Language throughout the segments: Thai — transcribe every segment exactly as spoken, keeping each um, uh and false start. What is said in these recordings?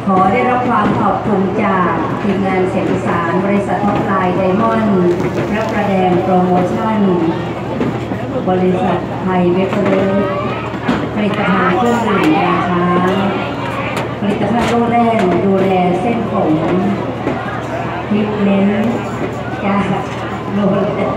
ขอได้รับความขอบคุณจากทีมงานเสียงอีสานบริษัทท็อปไลน์ไดมอนด์พระประแดงโปรโมชั่นบริษัทไทยเวฟเฟอร์ผลิตภัณฑ์เครื่องดื่มยาช้างผลิตภัณฑ์โลแลนดูแลเส้นผมทิปเน้นจากโลแลน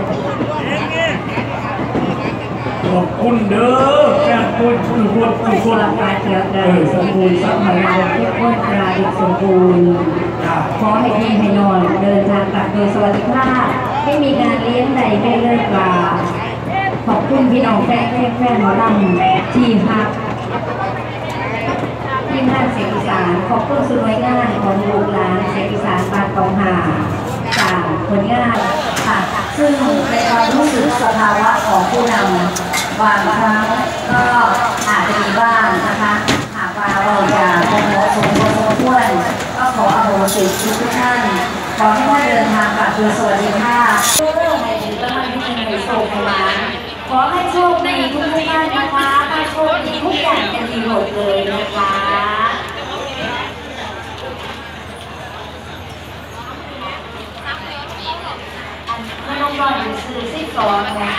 ขอบคุณเด้อแฟนคุณทุกคนทุกคนร่างกายเกียวกระดิกสมบูรณ์สมัยเราเข้มข้นกระดิกสมบูรณ์ขอให้พี่ให้นอนเดินทางกลับโดยสวัสดิภาพไม่มีการเลี้ยงใดไม่เลิกลาขอบคุณพี่น้องแฟนแฟนแฟนหมอลำที่ฮักทีมงานเสียงอีสานขอบคุณสุดหน่วยงานของลูกหลานเสียงอีสานบ้านกองหาจากผลงานค่ะซึ่งในความรู้สึกสภาวะของผู้นำบางครั้งก็อาจจะมีบ้างนะคะหากว่าเราจะเป็นหัวสมบูรณ์สมควรก็ขออโหสิทุกท่านขอให้ท่านเดินทางกลับโดยสวัสดิภาพเรื่องในชีวิตและมันที่มีโชคในร้านขอให้โชคดีทุกท่านนะคะถ้าโชคดีทุกอย่างจะดีหมดเลยนะคะไม่ต้องรอถึงซื้อซิปก่อนนะ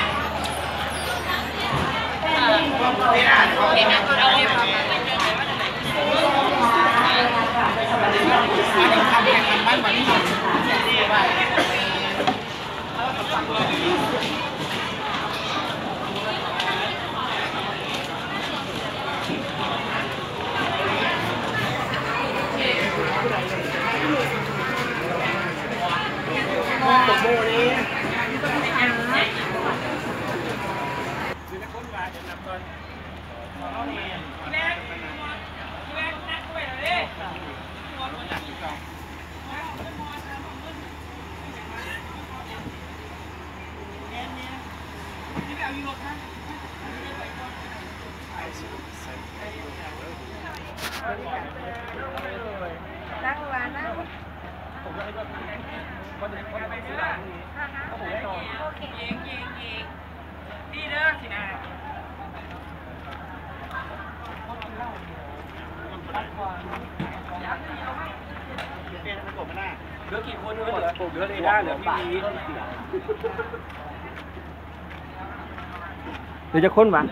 นั่งวานั่งผมจะให้ก็คนจะคนไปซื้อร้านนี้เขาผมได้นอนโอเคยิงยิงยิงดีเด้อสินะเหลือกี่คนเหลือผมเหลือเลยได้เหลือพี่วีเดี๋ยวจะค้นวะ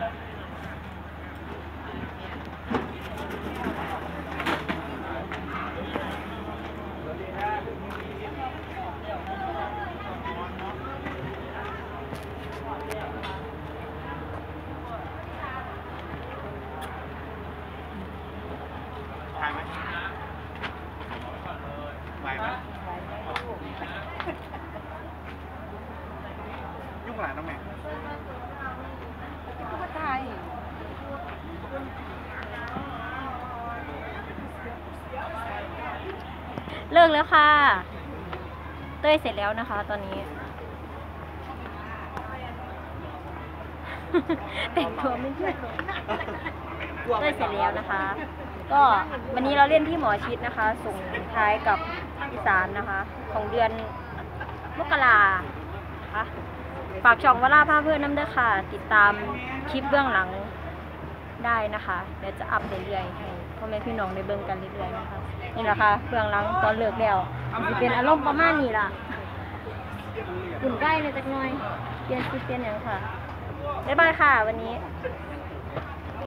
ยุ่งหลานน้องแม่ก็ตายเลิกแล้วค่ะเต้ยเสร็จแล้วนะคะตอนนี้ แต่งตัวไม่ถูกเต้ยเสร็จแล้วนะคะ ก็วันนี้เราเล่นที่หมอชิดนะคะ ส่งท้ายกับอีสานนะคะของเดือนมกราค่ะฝากช่องวราภาพเพื่อนน้ำเด้อค่ะติดตามคลิปเบื้องหลังได้นะคะเดี๋ยวจะอัพเรื่อยๆให้พ่อแม่พี่น้องได้เบิ่งกันเรื่อยๆนะคะนี่แหละค่ะเบื้องหลังตอนเลิกแล้วจะเป็นอารมณ์ประมาณนี้ล่ะอุ่นใกล้เลยจักหน่อยเปลี่ยนชุดเปลี่ยนอย่างค่ะบ๊ายบายค่ะวันนี้